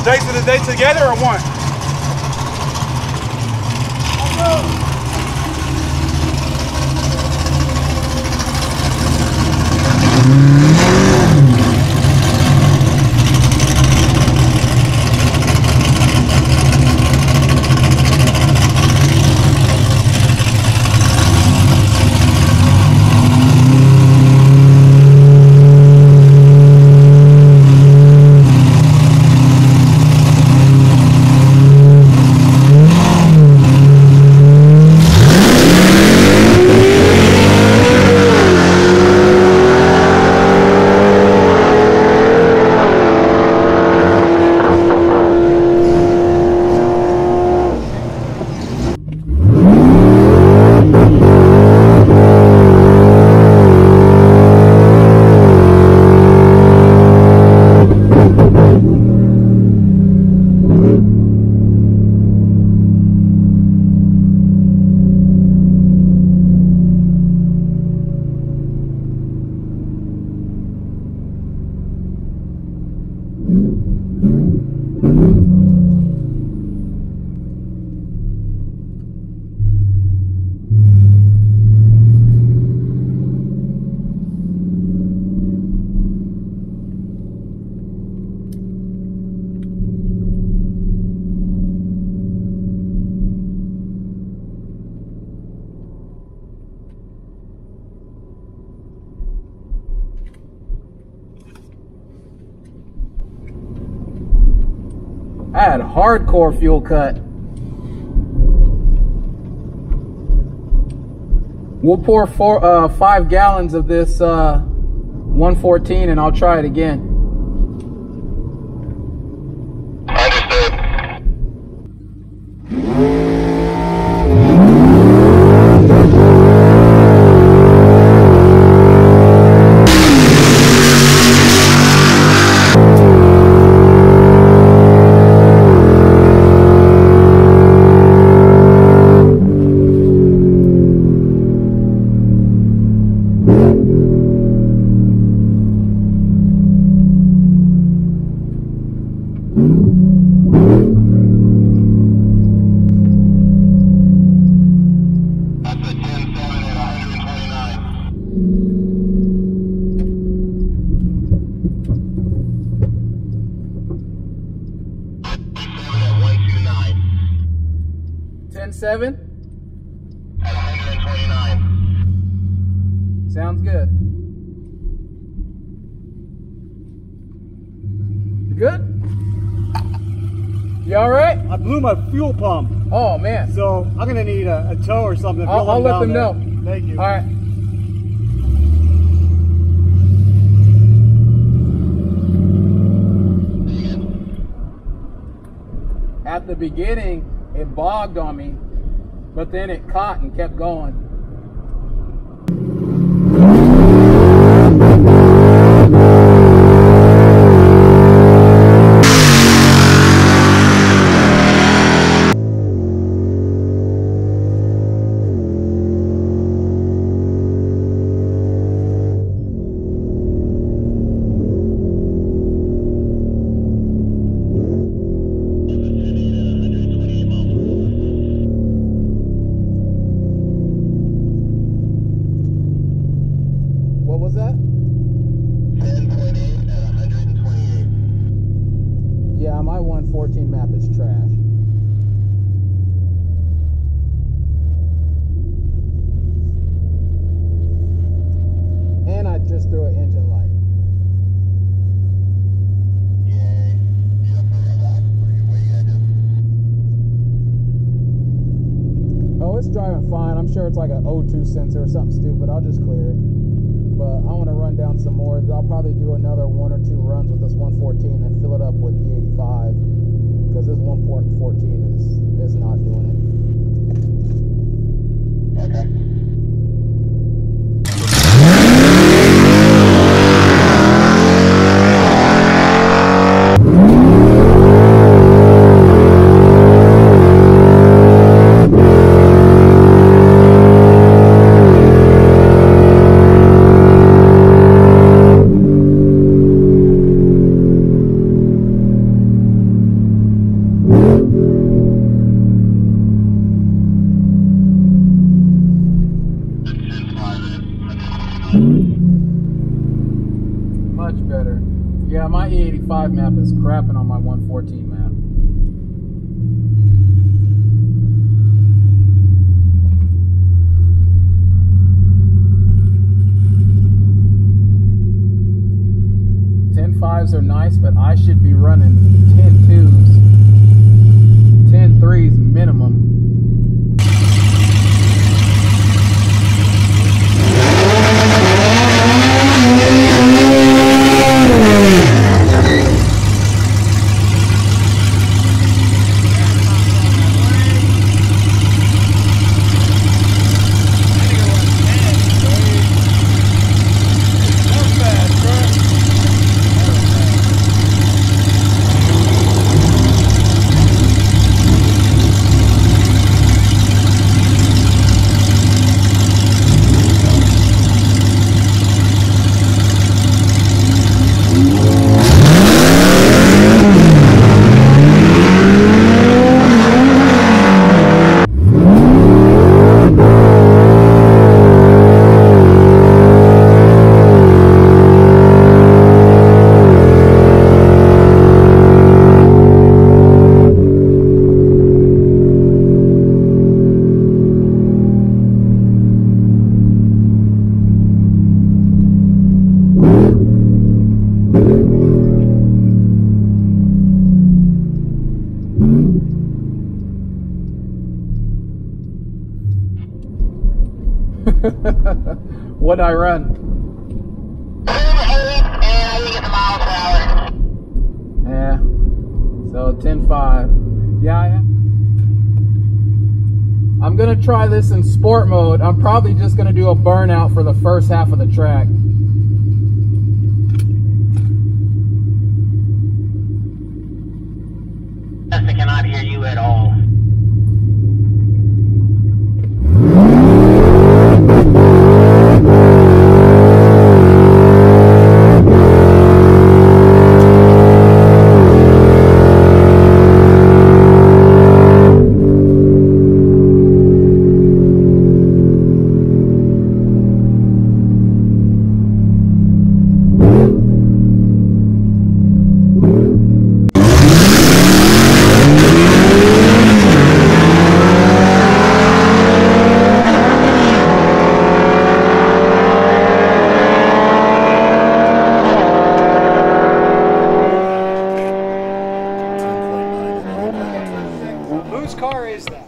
dates of the day together or one? I had hardcore fuel cut. We'll pour 5 gallons of this 114 and I'll try it again. Seven at 129. Sounds good. Good? You all right? I blew my fuel pump. Oh man. So I'm gonna need a tow or something. I'll let them know. Thank you. All right. At the beginning, it bogged on me, but then it caught and kept going. What was that? 10.8 at 128. Yeah, my 114 map is trash. And I just threw an engine light. Yay. You don't feel that? What are you gonna do? Oh, it's driving fine. I'm sure it's like an O2 sensor or something stupid. I'll just clear it. But I want to run down some more. I'll probably do another 1 or 2 runs with this 114 and fill it up with E85 because this 114 is not doing it. Okay. crapping on my 114, man. Fives are nice, but I should be running 10 twos, 10 threes minimum. What'd I run? 208, and you get the miles per hour. Yeah. So 10.5. Yeah, I'm gonna try this in sport mode. I'm probably just gonna do a burnout for the first half of the track. I cannot hear you at all. Whose car is that?